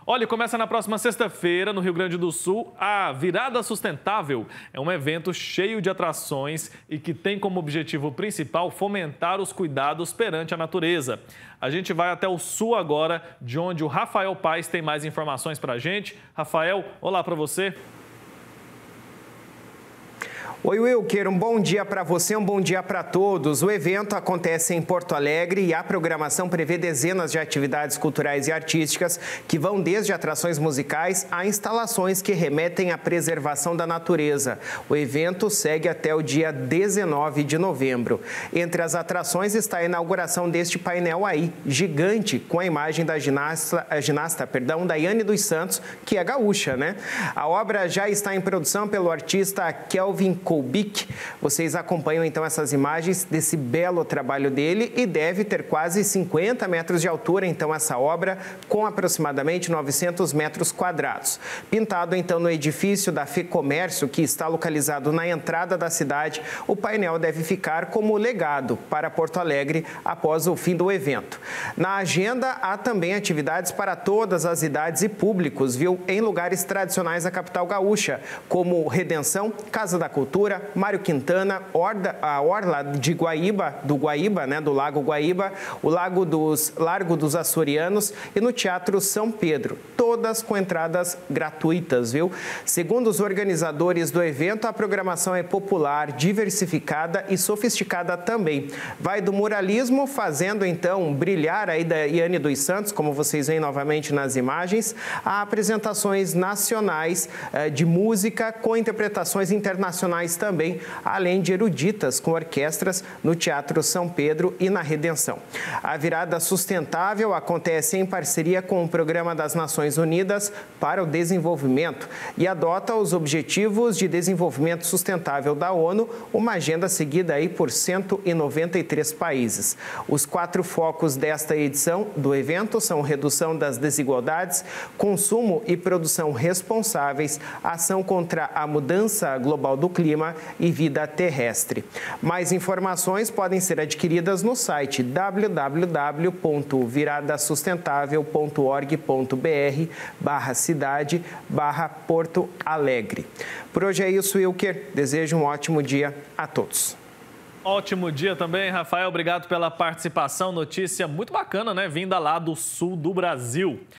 Olha, começa na próxima sexta-feira, no Rio Grande do Sul, a Virada Sustentável. É um evento cheio de atrações e que tem como objetivo principal fomentar os cuidados perante a natureza. A gente vai até o sul agora, de onde o Rafael Paes tem mais informações para a gente. Rafael, olá para você. Oi, Wilker, um bom dia para você, um bom dia para todos. O evento acontece em Porto Alegre e a programação prevê dezenas de atividades culturais e artísticas que vão desde atrações musicais a instalações que remetem à preservação da natureza. O evento segue até o dia 19 de novembro. Entre as atrações está a inauguração deste painel aí, gigante, com a imagem da ginasta Daiane dos Santos, que é gaúcha, né? A obra já está em produção pelo artista Kelvin Kolbick. Vocês acompanham então essas imagens desse belo trabalho dele e deve ter quase 50 metros de altura, então, essa obra, com aproximadamente 900 metros quadrados. Pintado então no edifício da FEComércio, que está localizado na entrada da cidade, o painel deve ficar como legado para Porto Alegre após o fim do evento. Na agenda há também atividades para todas as idades e públicos, viu? Em lugares tradicionais da capital gaúcha, como Redenção, Casa da Cultura, Mário Quintana, a Orla de Guaíba, né, do Lago Guaíba, o Largo dos Açorianos e no Teatro São Pedro, todas com entradas gratuitas, viu? Segundo os organizadores do evento, a programação é popular, diversificada e sofisticada também. Vai do muralismo, fazendo então brilhar aí da Daiane dos Santos, como vocês veem novamente nas imagens, a apresentações nacionais de música com interpretações internacionais também, além de eruditas com orquestras no Teatro São Pedro e na Redenção. A Virada Sustentável acontece em parceria com o Programa das Nações Unidas para o Desenvolvimento e adota os Objetivos de Desenvolvimento Sustentável da ONU, uma agenda seguida aí por 193 países. Os 4 focos desta edição do evento são redução das desigualdades, consumo e produção responsáveis, ação contra a mudança global do clima e vida terrestre. Mais informações podem ser adquiridas no site www.viradasustentável.org.br/cidade/Porto Alegre. Por hoje é isso, Wilker. Desejo um ótimo dia a todos. Ótimo dia também, Rafael. Obrigado pela participação. Notícia muito bacana, né? Vinda lá do sul do Brasil.